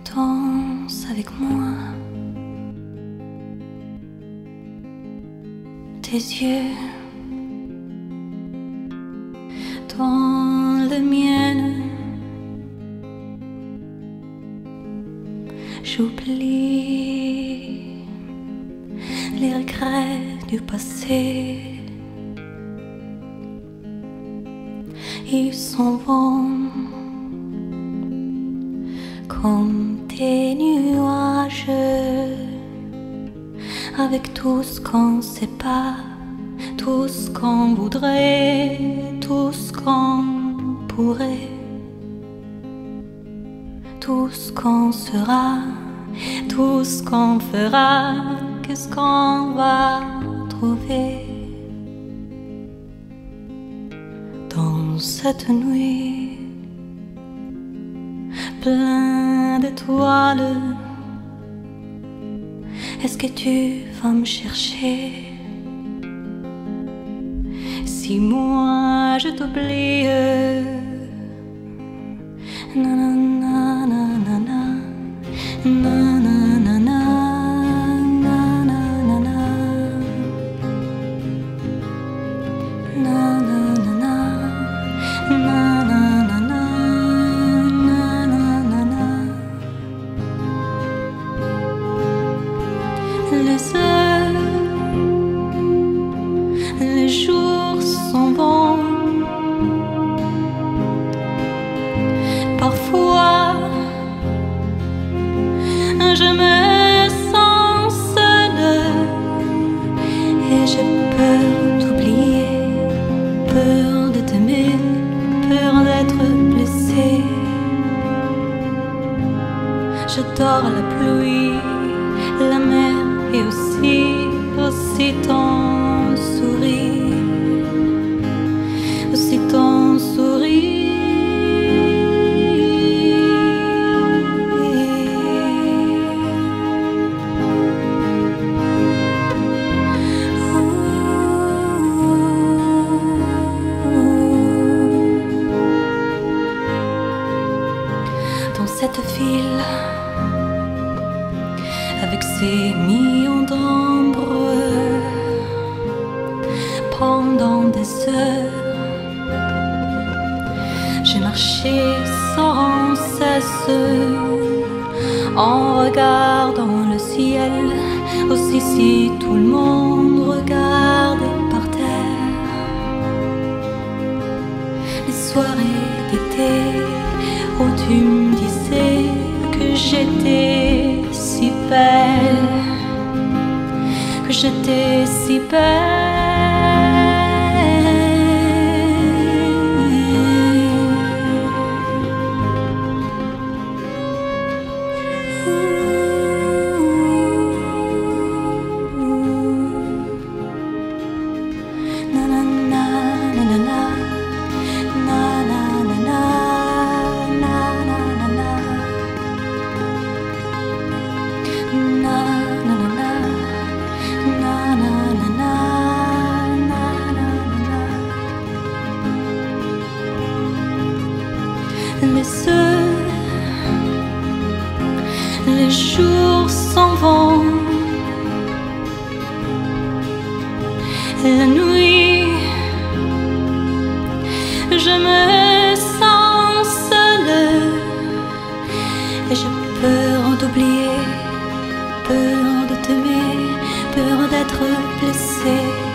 danses avec moi. Tes yeux dans le mien, j'oublie les regrets du passé. Ils s'en vont comme des nuages, avec tout ce qu'on sait pas, tout ce qu'on voudrait, tout ce qu'on pourrait, tout ce qu'on sera, tout ce qu'on fera, qu'est-ce qu'on va trouver dans cette nuit plein d'étoiles. Est-ce que tu vas me chercher si moi je t'oublie? Nanana, nanana, nanana, nanana, nanana, nanana, nanana. Les heures, les jours s'en vont. Parfois, je me sens seule et j'ai peur d'oublier, peur de t'aimer, peur d'être blessée. J'adore la pluie, la mer et aussi ton sourire, aussi ton sourire. Dans cette ville, avec ses millions d'ombres, pendant des heures, j'ai marché sans cesse en regardant le ciel, aussi si tout le monde regardait par terre. Les soirées d'été où tu me disais que j'étais si belle, que j'étais si belle. Nanana, nanana, nanana, nanana, les heures, les jours s'en vont. La nuit, je me sens seule et j'ai peur d'oublier, peur de t'aimer, peur d'être blessée.